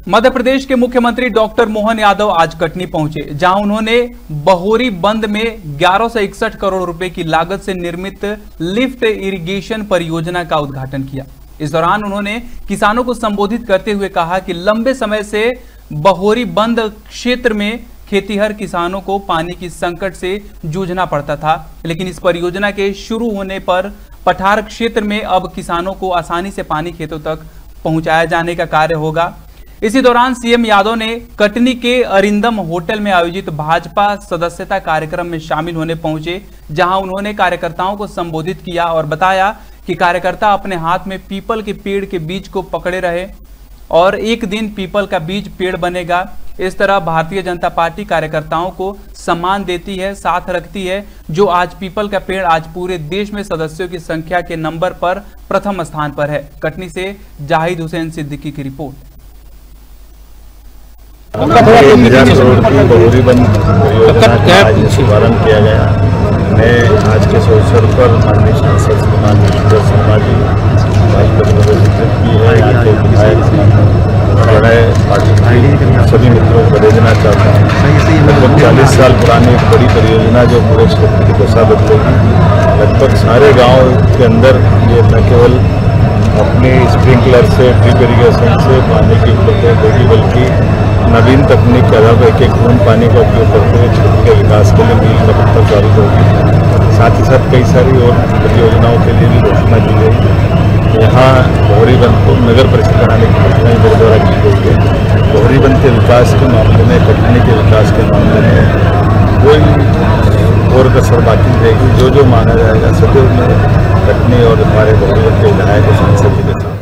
मध्य प्रदेश के मुख्यमंत्री डॉक्टर मोहन यादव आज कटनी पहुंचे, जहां उन्होंने बहोरी बंद में 1161 करोड़ रुपए की लागत से निर्मित लिफ्ट इरिगेशन परियोजना का उद्घाटन किया। इस दौरान उन्होंने किसानों को संबोधित करते हुए कहा कि लंबे समय से बहोरी बंद क्षेत्र में खेतीहर किसानों को पानी की संकट से जूझना पड़ता था, लेकिन इस परियोजना के शुरू होने पर पठार क्षेत्र में अब किसानों को आसानी से पानी खेतों तक पहुंचाया जाने का कार्य होगा। इसी दौरान सीएम यादव ने कटनी के अरिंदम होटल में आयोजित भाजपा सदस्यता कार्यक्रम में शामिल होने पहुंचे, जहां उन्होंने कार्यकर्ताओं को संबोधित किया और बताया कि कार्यकर्ता अपने हाथ में पीपल के पेड़ के बीज को पकड़े रहे और एक दिन पीपल का बीज पेड़ बनेगा। इस तरह भारतीय जनता पार्टी कार्यकर्ताओं को सम्मान देती है, साथ रखती है, जो आज पीपल का पेड़ आज पूरे देश में सदस्यों की संख्या के नंबर पर प्रथम स्थान पर है। कटनी से जाहिद हुसैन सिद्दीकी की रिपोर्ट। बहोरी बंद परियोजना का आज शुभारंभ किया गया। मैं आज के अवसर पर माननीय सांसद श्रीमान शर्मा जी भाजपा की की है, यहाँ के विधायक पार्टी सभी मित्रों को भेजना चाहता हूँ। लगभग 40 साल पुरानी एक बड़ी परियोजना जो पूरे क्षेत्र की दशा बदलेगी। लगभग सारे गाँव के अंदर ये न केवल अपने स्प्रिंकलर से ड्रिप इरीगेशन से पानी की उपलब्धता देगी, बल्कि नवीन तकनीक के आधार पर एक बूंद पानी का उपयोग करते हुए क्षेत्र के विकास के लिए मील का पत्थर जारी होगी। साथ ही साथ कई सारी और परियोजनाओं के लिए भी घोषणा की गई। यहाँ बहोरी बंद को नगर परिषद बनाने की घोषणा मेरे द्वारा की गई है। बहोरी बंद के विकास के मामले में, कटनी के विकास के मामले में कोई और कसर बाकी रहेगी। जो मांगा जाएगा सदैव में कटनी और हमारे बहोरी बंद के विधायक सांसद जी के साथ